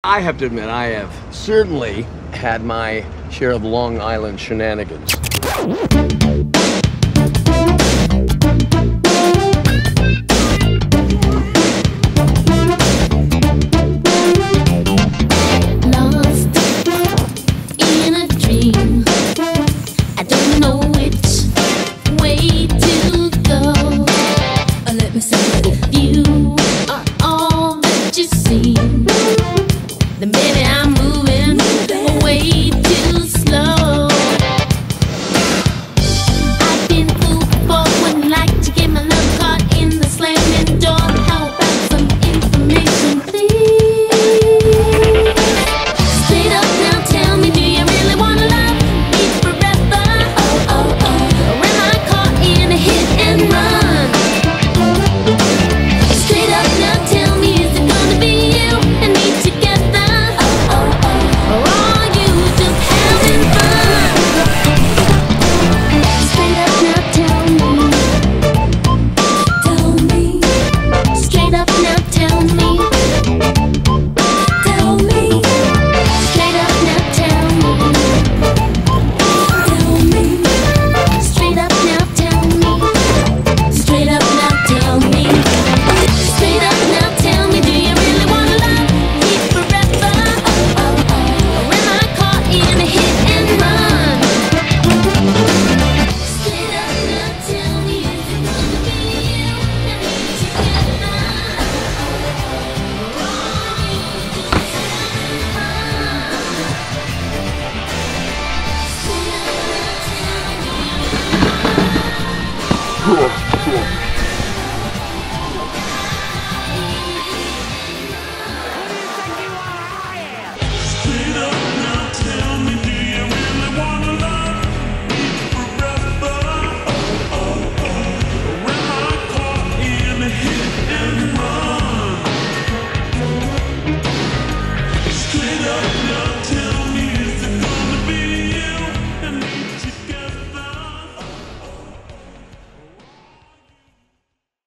I have to admit, I have certainly had my share of Long Island shenanigans. Lost in a dream, I don't know which way to go. Let me say that if you are all that you seem, then baby